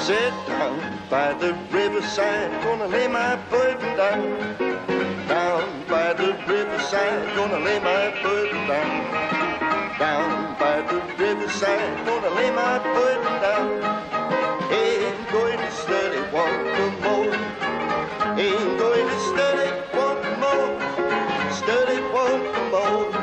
Sit down by the riverside, gonna lay my burden down. Down by the riverside, gonna lay my burden down. Down by the riverside, gonna lay my burden down. Ain't going to study one more. Ain't going to study one more. Study one more.